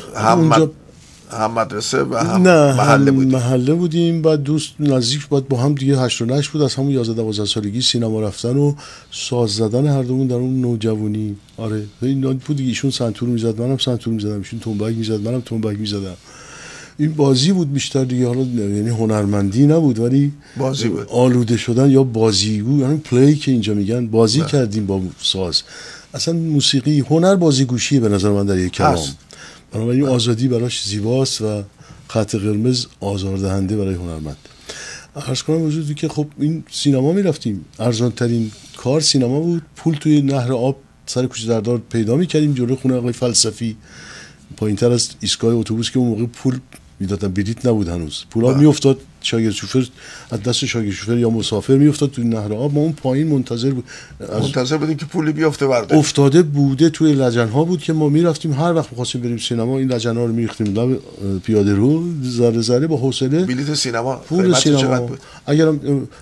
[SPEAKER 2] هم مدرسه و هم محله بودیم.
[SPEAKER 5] محله بودیم. بعد دوست نزدیک بعد با هم دیگه 8 و 9 بود. از همون 11 12 سالگی سینما رفتن و ساز زدن هر دومون در اون نوجوانی. آره این بود دیگه. ایشون سنتور میزد، منم سنتور میزدم، ایشون تنبک میزد، منم تنبک میزدم. این بازی بود بیشتر دیگه. حالا یعنی هنرمندی نبود ولی
[SPEAKER 2] بازی بود.
[SPEAKER 5] آلوده شدن یا بازیگو، یعنی پلی که اینجا میگن، بازی کردیم با ساز. اصلا موسیقی هنر بازیگوشیه به نظر من در یک کلام. بنابراین آزادی براش زیباست و خط قرمز آزاردهنده برای هنرمند. عرض کنم وجودی که خب این سینما میرفتیم، ارزان ترین کار سینما بود. پول توی نهر آب سر کوچه دردار پیدا میکردیم، جلوی خونه آقای فلسفی، پایین‌تر از ایستگاه اتوبوس که اون موقع پول میدادن، بلیط نبود هنوز. پولا میافتاد شاگرد شوفر از دست شاگرد شوفر یا مسافر میافتاد تو نهر آب. ما اون پایین منتظر
[SPEAKER 2] بودیم که پولی بیفته ورده.
[SPEAKER 5] افتاده بوده توی لجن‌ها بود که ما میرفتیم هر وقت می‌خواستیم بریم سینما این لجن‌ها رو می‌ریختیم لب پیاده رو، ذره ذره با حوصله.
[SPEAKER 2] بلیط سینما
[SPEAKER 5] پول سینما بود اگرم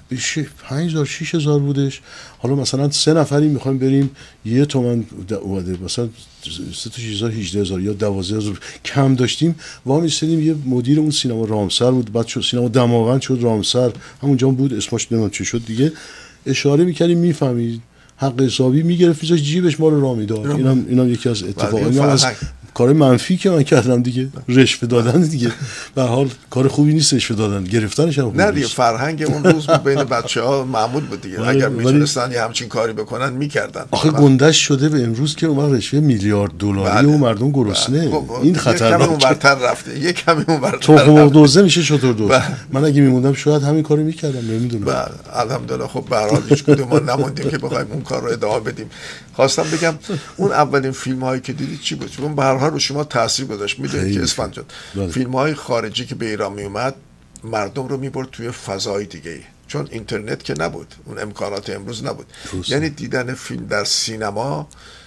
[SPEAKER 5] 5000 6000 بودش. حالا مثلا 3 نفری می‌خوایم بریم 1 تومن اومده، مثلا 3 تا 18000 یا 12000 کم داشتیم وا می‌ایستادیم. یه مدیر اون سینما رامسر بود، بعد شد سینما دماوند شد رامسر، همونجا بود اسمش نمیدونم چی شد دیگه. اشاره می‌کردیم می‌فهمید، حق حسابی می‌گرفت می‌ذاشت جیبش، ما رو راه میداد. اینم یکی از اتفاقات از کار منفی که من کردم دیگه. رشوه دادن دیگه به هر حال کار خوبی نیست رشوه دادن، گرفتنش هم
[SPEAKER 2] نه دیگه. فرهنگ اون روز بین بچه‌ها معمول بود دیگه. اگر می‌تونستن یه همچین کاری بکنن می‌کردن.
[SPEAKER 5] آخه گندش شده به امروز که اون رشوه میلیارد دلاری و مردم گرسنه. این خطرناکه.
[SPEAKER 2] کمی اونورتر رفته، یک کمی اونورتر.
[SPEAKER 5] تو دوزه میشه شطور دوز. من اگه میموندم شاید همین کارو می‌کردم، نمیدونم.
[SPEAKER 2] الحمدلله خب به هر حال هیچ کدوم ما نموندیم که بخوایم اون کار رو ادامه بدیم. خواستم بگم اون اولین فیلم‌هایی که دیدید چی بود؟ چون به هر حال رو شما تاثیر گذاشت. میدونید که اسفند جان فیلم‌های خارجی که به ایران میومد مردم رو میبرد توی فضای دیگه، چون اینترنت که نبود، اون امکانات امروز نبود. یعنی دیدن فیلم در سینما،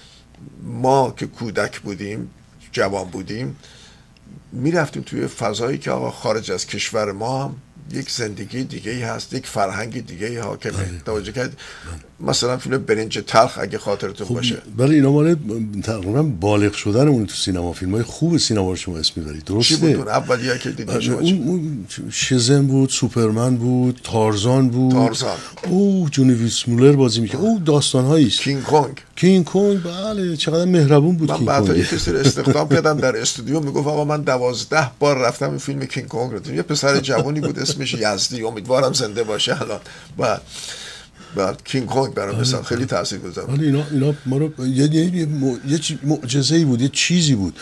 [SPEAKER 2] ما که کودک بودیم، جوان بودیم، میرفتیم توی فضایی که آقا خارج از کشور ما هم یک زندگی دیگه ای هست، یک فرهنگ دیگه ای حاکمه. توجه کرد؟ مثلا فیلم برنج تلخ اگه خاطرتون باشه.
[SPEAKER 5] ولی اینا مال تقریبا بالغ شدن اون تو سینما، فیلم‌های خوب سینما رو شما اسم می‌برید. درسته؟
[SPEAKER 2] چی بود اولیه که دیدین شما؟
[SPEAKER 5] اون شزن بود، سوپرمن بود، تارزان بود. او جونی ویسمولر بازی می‌کرد. او داستان‌هایی است. کینگ کنگ بله، چقدر مهربون بود کینگ کنگ.
[SPEAKER 2] من بعدا یه کسی رو استخدام کردم در استودیو، میگفت آقا من 12 بار رفتم این فیلم کینگ کنگ رو دیدم. یه پسر جوانی بود اسمش یزدی، امیدوارم زنده باشه الان. بعد کینگ کنگ برام مثلا خیلی تاثیرگذار بود.
[SPEAKER 5] اینا ما رو یه معجزه‌ای بود، یه چیزی بود.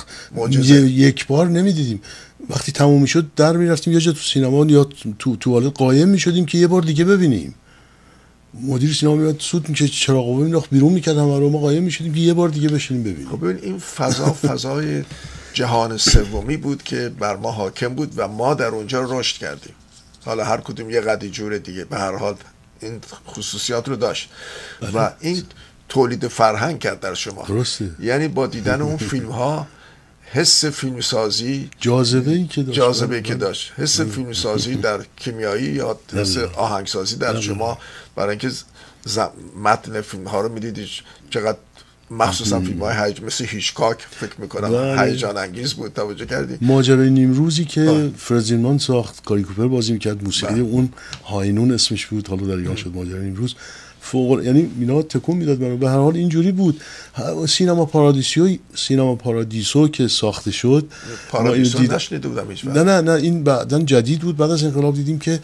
[SPEAKER 5] یک بار نمیدیدیم. وقتی تموم میشد در میرفتیم یه جا تو سینما یا تو توالت قایم میشدیم که یه بار دیگه ببینیم. مدیر سینما میاد سود میکرد، چراغو مینداخت بیرون میکرد، همه رو ما قایم میشدیم که یه بار دیگه بشینیم ببینیم.
[SPEAKER 2] خب ببین این فضای جهان سومی بود که بر ما حاکم بود و ما در اونجا رشد کردیم. حالا هر کدوم یه قدی جور دیگه، به هر حال این خصوصیات رو داشت و این تولید فرهنگ کرد در شما.
[SPEAKER 5] درسته.
[SPEAKER 2] یعنی با دیدن اون فیلم ها حس فیلمسازی،
[SPEAKER 5] جاذبه‌ای که
[SPEAKER 2] داشت، حس فیلمسازی در کیمیایی یا حس آهنگسازی در شما، برای اینکه متن فیلم ها رو میدیدید چقدر مخصوصا فیلم های مثل هیچکاک فکر میکنم هیجان انگیز بود. توجه کردید
[SPEAKER 5] ماجرای نیمروزی که فرزینمان ساخت، کاری کوپر بازی میکرد، موسیقی اون هاینون اسمش بود، حالا در ایران شد ماجرای نیمروز، فوق، یعنی اینا تکون میداد منو. به هر حال اینجوری بود. سینما پارادیسو که ساخته شد،
[SPEAKER 2] پارادیسو نشنیده بودم هیچ وقت.
[SPEAKER 5] نه این بعدن جدید بود، بعد از انقلاب دیدیم که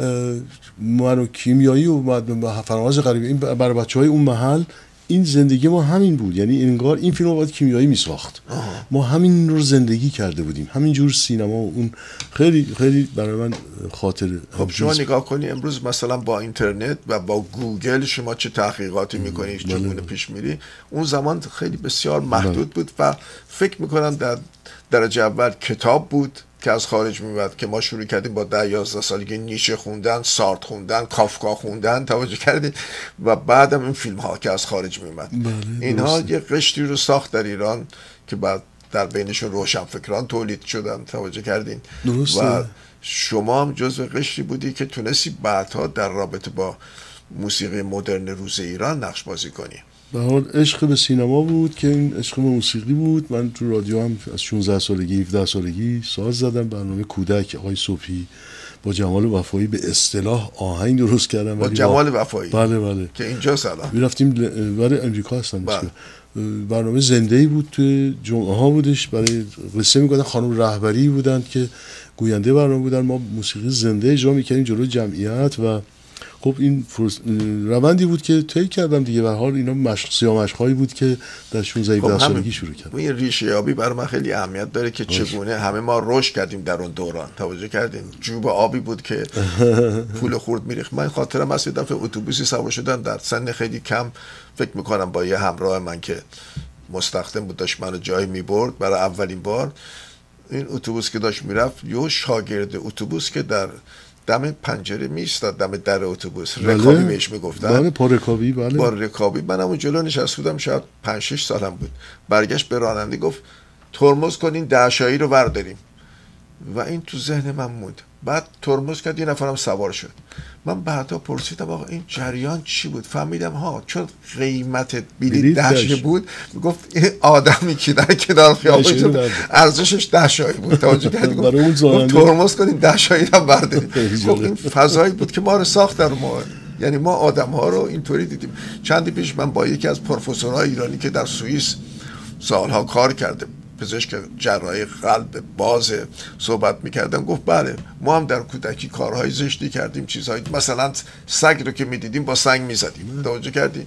[SPEAKER 5] منو کیمیایی و فراز غریبی، این برای بچهای اون محل این زندگی ما همین بود. یعنی انگار این فیلم رو باید کیمیایی میساخت، ما همین رو زندگی کرده بودیم، همینجور سینما. اون خیلی خیلی برای من خاطره.
[SPEAKER 2] خب شما نگاه کنی امروز مثلا با اینترنت و با گوگل شما چه تحقیقاتی میکنی، چگونه پیش میری. اون زمان خیلی بسیار محدود بود و فکر میکنم در درجه اول کتاب بود که از خارج میومد که ما شروع کردیم با 10-11 سالگی نیچه خوندن، سارت خوندن، کافکا خوندن، توجه کردید، و بعدم این فیلم ها که از خارج میومد. اینها یه قشری رو ساخت در ایران که بعد در بینشون روشنفکران تولید شدن، توجه کردین. و شما هم جزو قشری بودی که تونستی بعدها در رابطه با موسیقی مدرن روز ایران نقش بازی کنی.
[SPEAKER 5] به حال عشق به سینما بود که این عشق به موسیقی بود. من تو رادیو هم از 16 سالگی 17 سالگی ساز زدم، برنامه کودک آقای صبحی با جمال وفایی به اصطلاح آهنگ درست کردم.
[SPEAKER 2] با جمال وفایی؟
[SPEAKER 5] بله
[SPEAKER 2] که اینجا سلام
[SPEAKER 5] میرفتیم برای امریکا هستن. برنامه زنده‌ای بود، تو جمعه ها بودش، برای قصه میگفتن، خانم رهبری بودند که گوینده برنامه بودن، ما موسیقی زنده اجرا میکردیم جلوی جمعیت. و خب این روندی بود که طی کردم دیگه. به هر حال اینا سیامشقایی بود که در 16 سالگی شروع کردم.
[SPEAKER 2] این ریشه یابی برای من خیلی اهمیت داره که چگونه همه ما رشد کردیم در اون دوران. توجه کردین جوب آبی بود که پول خورد میریخت. من خاطرم هست یه دفعه اتوبوسی سوار شدم در سن خیلی کم، فکر میکنم با یه همراه من که مستخدم بود، داشت منو جایی میبرد برای اولین بار. این اتوبوس که داشت میرفت، یه شاگرد اتوبوس که در دم پنجره میستاد، دم در اتوبوس، رکابی بهش میگفتن.
[SPEAKER 5] بله پارکابی. بله
[SPEAKER 2] با رکابی. من همون جلو نشسته بودم، شاید 5-6 سالم بود. برگشت به راننده گفت ترمز کنین دهشایی رو برداریم. و این تو ذهن من موند. بعد ترمز کرد، یه نفرم سوار شد. من بعدا پرسیدم آقا این جریان چی بود؟ فهمیدم چون قیمت بلیط 10 بود، میگفت این آدمی که در کنار خیابون شد ارزشش 10 بود. توجه کردید؟ گفت ترمز کنین 10 رو بردارید. خب این فضایی بود که ما رو ساخت در ما. یعنی ما آدم ها رو اینطوری دیدیم. چندی پیش من با یکی از پروفسورهای ایرانی که در سوئیس سالها کار کرده، پزشک جراحی قلب باز، صحبت میکردم. گفت بله ما هم در کودکی کارهای زشتی کردیم، چیزهای مثلا سگ رو که میدیدیم با سنگ میزدیم. توجه کردیم؟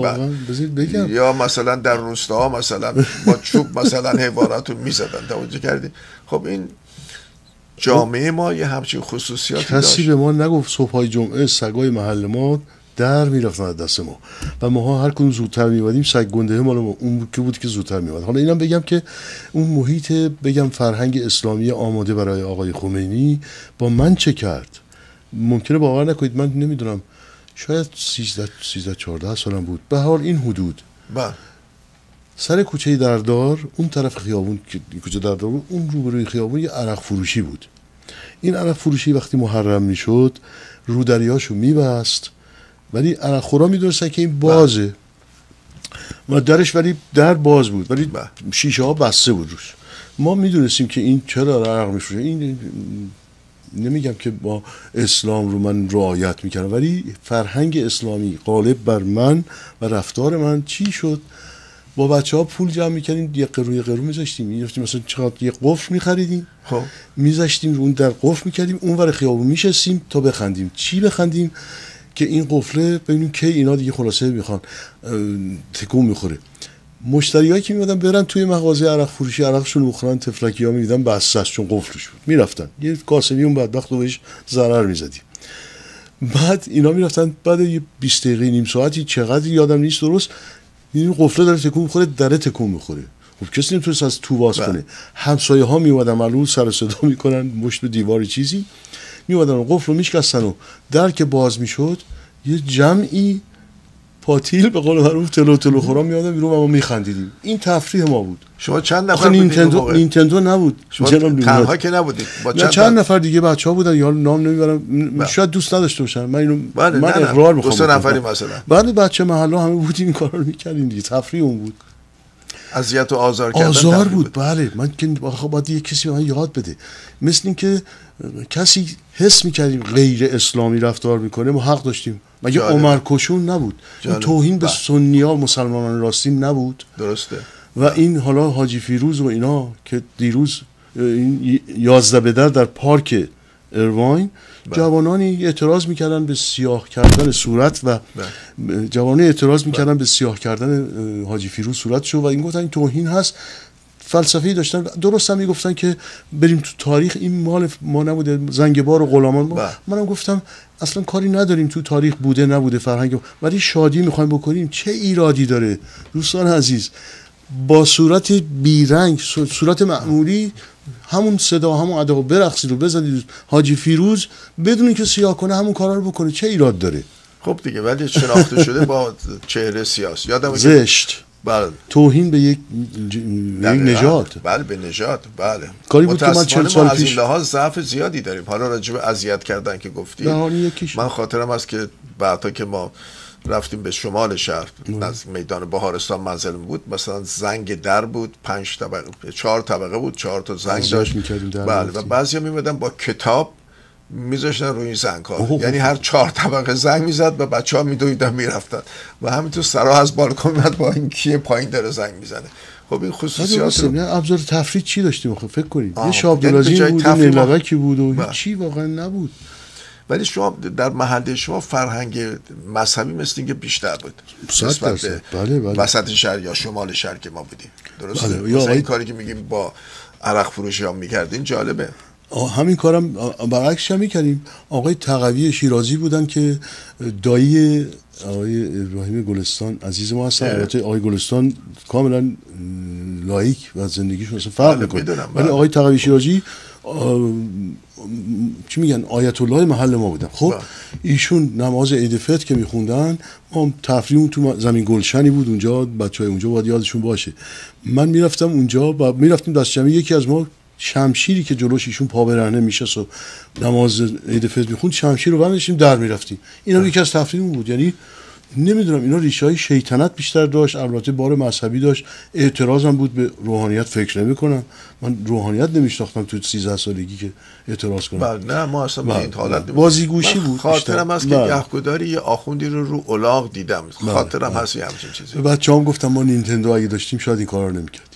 [SPEAKER 5] بگم.
[SPEAKER 2] یا مثلا در روستاها مثلا با چوب مثلا حیوانات رو میزدن. توجه کردیم؟ خب این جامعه ما یه همچین خصوصیاتی داشت.
[SPEAKER 5] کسی به ما نگفت صبحای جمعه سگای محل ما در میرفتن از دست ما و ماها هر کدوم زودتر میومدیم سگ گنده مال ما اون که بود که زودتر میومد. حالا اینم بگم که اون محیط فرهنگ اسلامی آماده برای آقای خمینی با من چه کرد. ممکنه باور نکنید، من نمیدونم، شاید 13-14 سالم بود، به حال این حدود. سر کوچه دردار، اون طرف خیابون که کوچه دردار بود، اون روبروی خیابون یه عرق فروشی بود. این عرق فروشی وقتی محرم میشد رودریاشو میبست، ولی عرقخورا میدونستن که این بازه و درش، ولی در باز بود ولی شیشه ها بسته بود روش. ما میدونستیم که این چرا عرق میفروشه. این نمیگم که با اسلام رو من رعایت میکردم، ولی فرهنگ اسلامی غالب بر من و رفتار من چی شد؟ با بچه ها پول جمع میکردیم، یه قرو میذاشتیم، میرفتیم مثلا چقدر یه قفل میخریدیم، میذاشتیم رو اون در قفل میکردیم، اون ور خیابون میشستیم تا بخندیم. چی بخندیم؟ که این قفله ببینیم که اینا دیگه خلاصه میخوان تکون میخوره. مشتریایی که میادن برن توی مغازه عرق فروشی عرقشون میخورن، تفلکی ها میدیدن بسته است چون قفلش بود، میرفتن یه کاسبی اون بدبخت رو بهش ضرر میزدیم. بعد اینا میرفتن بعد یه 20 دقیقه نیم ساعتی چقدر یادم نیست درست، این قفله داره تکون میخوره، دره تکون میخوره. خب کسی نمیتونست از تو باز کنه. همسایه ها میومدن معلوم سر صدا میکنن، مشت به دیوار چیزی میومدن و قفل رو میشکستن و در که باز میشد یه جمعی پاتیل به قول معروف تلو خورا میادن بیرون و ما میخندیدیم. این تفریح ما بود.
[SPEAKER 2] شما چند نفر بودید؟
[SPEAKER 5] نینتندو نبود.
[SPEAKER 2] شما تنها که نبودید، با
[SPEAKER 5] چند نفر دیگه بچه‌ها بودن، یا نام نمیبرم، شاید دوست نداشته باشن. من اینو من اقرار میخوام.
[SPEAKER 2] دو سه نفری مثلا.
[SPEAKER 5] بعد بچه محله همه بودیم این کارا رو میکردیم دیگه. تفریح اون بود.
[SPEAKER 2] اذیت و آزار کردن.
[SPEAKER 5] آزار بود. بله. من که باید یه کسی به من یاد بده. مثل این که کسی حس میکردیم غیر اسلامی رفتار میکنه، ما حق داشتیم. مگه عمر کشون نبود؟ این توهین به سنی‌ها مسلمانان راستین نبود؟
[SPEAKER 2] درسته.
[SPEAKER 5] و این حالا حاجی فیروز و اینا که دیروز این 11 در پارک ایرواین جوانانی اعتراض میکردن به سیاه کردن صورت و جوانانی اعتراض میکردن به سیاه کردن حاجی فیروز صورتشو و این گفتن این توهین هست. فلسفه‌ای داشتن، درست هم میگفتن که بریم تو تاریخ، این مال ما نبوده، زنگبار و غلامان. منم گفتم اصلا کاری نداریم تو تاریخ بوده نبوده فرهنگ، ولی شادی میخوایم بکنیم، چه ایرادی داره دوستان عزیز؟ با صورت بیرنگ، صورت معمولی، همون صدا همون ادا برقصید و بزنید حاجی فیروز بدون اینکه سیاه کنه همون کارا رو بکنه، چه ایراد داره؟
[SPEAKER 2] خب دیگه، ولی شناخته شده با چهره سیاسی. یادم
[SPEAKER 5] زشت.
[SPEAKER 2] بله.
[SPEAKER 5] توهین به یک نژاد.
[SPEAKER 2] بله، به نژاد. بله.
[SPEAKER 5] کاری بود که من 40 سال
[SPEAKER 2] از
[SPEAKER 5] پیش
[SPEAKER 2] این لحاظ ضعف زیادی داریم. حالا راجع به اذیت کردن که گفتید، من خاطرم هست که بعدا که ما رفتیم به شمال شهر، از میدان بهارستان منزلم بود، مثلا زنگ در بود 5 طبقه 4 طبقه بود، 4 تا زنگ داشت. بله. و بعضیا میمدن با کتاب میذاشتن روی این زنگ ها، یعنی هر 4 طبقه زنگ میزد و بچه ها میدویدن میرفتن و همینطور سرا از بالکن میاد با این کیه پایین داره زنگ میزنه. خب این خصوصیات رو
[SPEAKER 5] ابزار تفریح چی داشتیم؟ خب فکر کنید یه شابدلازی بود، نیلوکی بود و چی واقعا نبود.
[SPEAKER 2] ولی شما در محله شما فرهنگ مذهبی مثل اینکه بیشتر بود نسبت به وسط شهر یا شمال شهر که ما بودیم. درسته؟ مثلا این کاری که میگیم با عرق فروشی ها میکردین جالبه.
[SPEAKER 5] همین کارم برعکسش هم میکردیم. آقای تقوی شیرازی بودن که دایی آقای ابراهیم گلستان عزیز ما هستن. البته آقای گلستان کاملا لایک و زندگیشون اصلا فرق میکنه، ولی آقای تقوی شیرازی چی میگن آیت الله محل ما بودن. خب ایشون نماز عید فطر که میخوندن، ما تفریحمون تو زمین گلشنی بود اونجا، بچهای اونجا باید یادشون باشه. من میرفتم اونجا و میرفتیم دست جمعی، یکی از ما شمشیری که جلوش ایشون پا برهنه میشه و نماز عید فطر میخوند، شمشیر رو برداشتیم در میرفتیم. اینا یکی از تفریحمون بود. یعنی نمیدونم اینا ریشه های شیطنت بیشتر داشت، البته بار مذهبی داشت، اعتراض هم بود به روحانیت. فکر نمی‌کنم من روحانیت نمیشناختم تو 13 سالگی که اعتراض کنم.
[SPEAKER 2] بله نه، ما اصلا به این حالت
[SPEAKER 5] بازیگوشی بود.
[SPEAKER 2] خاطرم هست که یهوداری یه آخوندی رو الاغ دیدم. خاطرم هست یه همچین چیزی.
[SPEAKER 5] بچه‌ام گفتم ما نینتندو اگه داشتیم شاید این کارا رو نمی‌کردیم.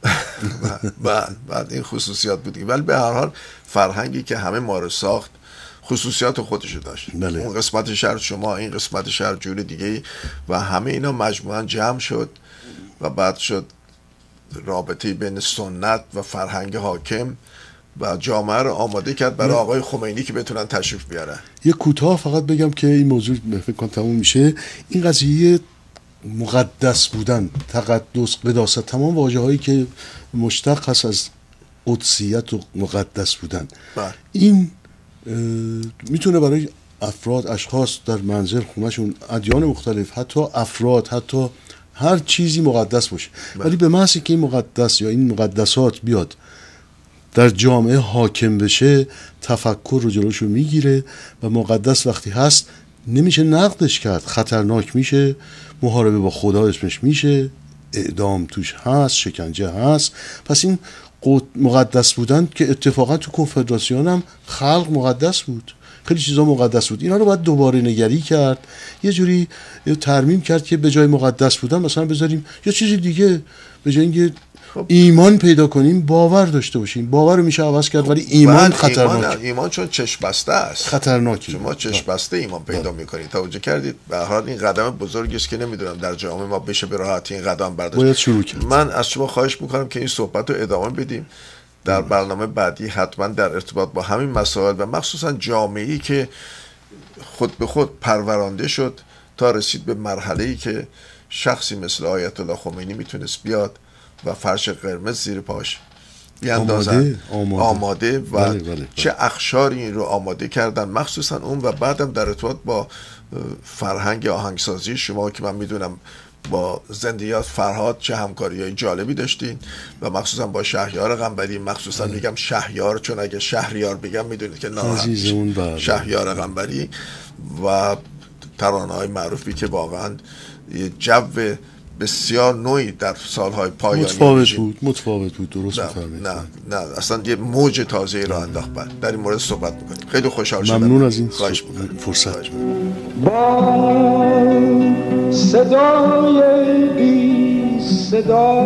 [SPEAKER 2] بعد این خصوصیات بود. ولی به هر حال فرهنگی که همه ما رو ساخت خصوصیات خودشو داشت.
[SPEAKER 5] بله.
[SPEAKER 2] اون قسمت شهر شما، این قسمت شهر جور دیگه، و همه اینا مجموعاً جمع شد و بعد شد رابطه بین سنت و فرهنگ حاکم و جامعه رو آماده کرد برای آقای خمینی که بتونن تشریف بیارن.
[SPEAKER 5] یه کوتاه فقط بگم که این موضوع فکر کنم تموم میشه. این قضیه مقدس بودن، تقدس، قداست، تمام واژه‌هایی که مشتق هست از قدسیت و مقدس بودن، این میتونه برای افراد، اشخاص در منزل خونهشون، ادیان مختلف، حتی افراد، حتی هر چیزی مقدس باشه. ولی به محض که این مقدس یا این مقدسات بیاد در جامعه حاکم بشه، تفکر رو جلوشو میگیره و مقدس وقتی هست نمیشه نقدش کرد، خطرناک میشه، محاربه با خدا اسمش میشه، اعدام توش هست، شکنجه هست. پس این مقدس بودن که اتفاقا تو کنفدراسیون هم خلق مقدس بود، خیلی چیزا مقدس بود، اینا رو باید دوباره نگری کرد، یه جوری ترمیم کرد که به جای مقدس بودن مثلا بذاریم یا چیزی دیگه، به جای اینکه ایمان پیدا کنیم باور داشته باشیم. باور رو میشه عوض کرد ولی ایمان خطرناکه.
[SPEAKER 2] ایمان چون چشم بسته است
[SPEAKER 5] خطرناکه.
[SPEAKER 2] شما چشم بسته ایمان پیدا میکنید. توجه کردید؟ به هر حال این قدم بزرگی است که نمیدونم در جامعه ما بشه به راحتی این قدم برداشت.
[SPEAKER 5] باید شروع کرد.
[SPEAKER 2] من از شما خواهش میکنم که این صحبت رو ادامه بدیم در برنامه بعدی، حتما در ارتباط با همین مسائل و مخصوصا جامعه‌ای که خود به خود پرورانده شد تا رسید به مرحله‌ای که شخصی مثل آیت الله خمینی میتونست بیاد و فرش قرمز زیر پاش بیاندازن آماده و
[SPEAKER 5] بله.
[SPEAKER 2] چه اخشاری این رو آماده کردن، مخصوصا اون. و بعدم در ارتباط با فرهنگ آهنگسازی شما که من میدونم با زندیات فرهاد چه همکاری‌های جالبی داشتین و مخصوصا با شهریار قنبری. مخصوصا میگم شهریار چون اگه شهریار بگم میدونید که نه، شهریار قنبری و ترانه‌های معروفی که واقعا جو بسیار نوعی در سالهای پایانی
[SPEAKER 5] متفاوت بود. درست می‌فرمایید.
[SPEAKER 2] نه اصلا یه موج تازه‌ای را انداخت. در این مورد صحبت می‌کنیم. خیلی خوشحال شدم.
[SPEAKER 5] ممنون از این
[SPEAKER 2] فرصت.
[SPEAKER 6] با صدای بی صدا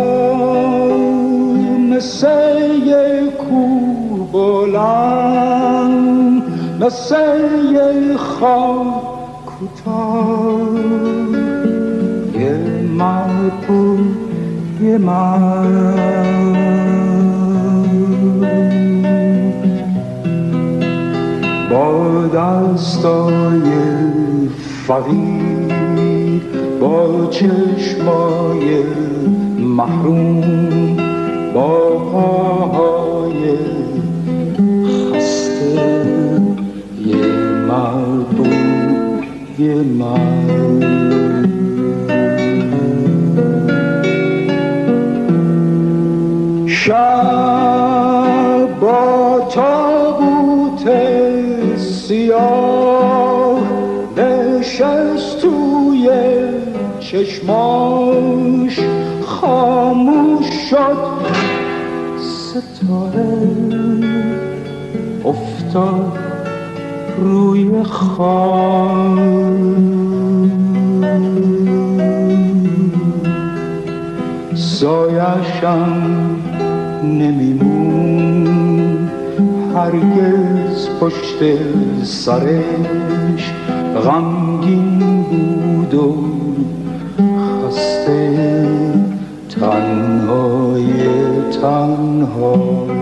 [SPEAKER 6] مثل یک کوه بلند، مثل یک خاک کوتاه، یه مرد بود یه مرد، با دستای فقیر، با چشمای محروم، با پاهای خسته، یه مرد بود یه مرد. شب با تابوت سیاه نشست توی چشماش، خاموش شد ستاره، افتاد روی خاک، سایه‌شم نمیمون هرگز پشت سرش، غمگین بود و خسته، تنهای